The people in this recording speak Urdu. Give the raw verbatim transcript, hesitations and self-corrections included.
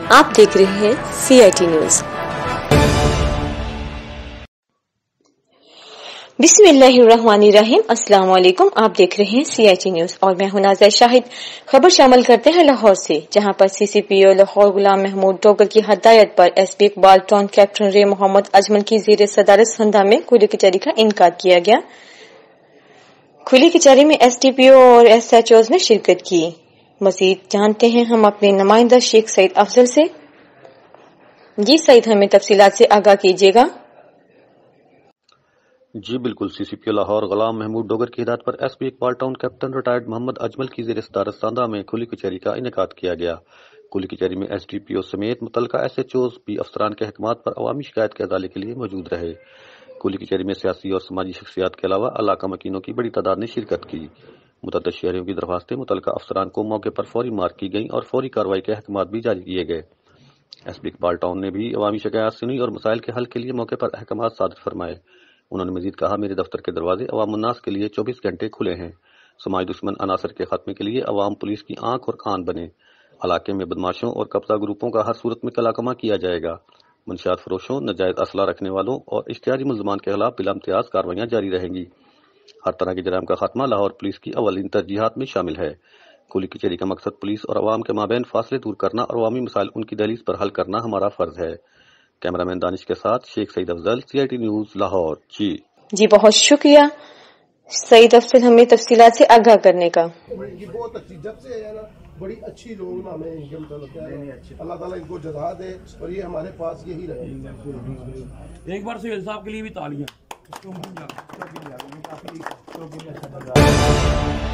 آپ دیکھ رہے ہیں سی آئی ٹی نیوز۔ بسم اللہ الرحمن الرحیم۔ السلام علیکم، آپ دیکھ رہے ہیں سی آئی ٹی نیوز اور میں ہوں نازیہ شاہد۔ خبر شامل کرتے ہیں لاہور سے، جہاں پر سی سی پی او لاہور غلام محمود ڈوگر کی ہدایت پر S P Iqbal town captain رے محمد اجمل کی زیر صدارت سندھا میں کھلی کچہری کا انعقاد کیا گیا۔ کھلی کچہری میں ایس ڈی پی او اور ایس ایچ اوز نے شرکت کی۔ مزید جانتے ہیں ہم اپنے نمائندہ شیخ سعید افضل سے۔ جی سعید، ہمیں تفصیلات سے آگاہ کیجیے گا۔ جی بالکل، سی سی پی او لاہور غلام محمود ڈوگر کی ہدایت پر S P Iqbal town captain retired Muhammad Ajmal کی زیر صدارت سندھا میں کھلی کچہری کا انعقاد کیا گیا۔ کھلی کچہری میں ایس ڈی پی او سمیت متعلقہ ایس ایچ اوز بھی افسران کے احکامات پر عوامی شکایت کے ازالے کے لیے موجود رہے۔ کھلی کچہری میں سیاسی اور سماجی شخصیات کے علاوہ علاقہ مکینوں کی بڑی تعداد نے شرکت کی۔ متعدد شہریوں کی درخواستیں متعلقہ افسران کو موقع پر فوری مارک کی گئیں اور فوری کارروائی کے احکامات بھی جاری کیے گئے۔ ایس پی اقبال ٹاؤن نے بھی عوامی شکایات سنی اور مسائل کے حل کے لیے موقع پر احکامات صادر فرمائے۔ انہوں نے مزید کہا، میرے دفتر کے دروازے عوام الناس کے لیے چوبیس گھنٹے کھلے ہیں۔ سماج دشمن عناصر کے خاتمے کے لیے عوام پولیس کی آنکھ اور کان بنے۔ علاقے میں بدماشوں اور قبضہ گروپوں کا ہر صورت میں کلاکما کیا جائے گا۔ منشیات فروشوں، ناجائز اسلحہ رکھنے والوں اور اشتہاری ملزمان کے خلاف بلا امتیاز کارروائیاں جاری رہیں گی۔ ہر طرح کے جرائم کا خاتمہ لاہور پولیس کی اولین ترجیحات میں شامل ہے۔ کھلی کچہری کا مقصد پولیس اور عوام کے مابین فاصلے دور کرنا اور عوامی مسائل ان کی دہلیز پر حل کرنا ہمارا فرض ہے۔ کیمرہ مین دانش کے ساتھ Sheikh Saeed Afzal, C I T news Lahore. جی جی بہت شکریہ سعید افضل ہمیں تفصیلات سے آگاہ کرنے کا۔ بہت اچھی جب سے ہے نا، بڑی اچھی لوگ نا، ہمیں انکم چلتا ہے، اللہ تعالیٰ ان کو جزا دے اور یہ ہمارے پاس یہی رہے۔ ایک بار سہیل صاحب کے لیے بھی تالیاں۔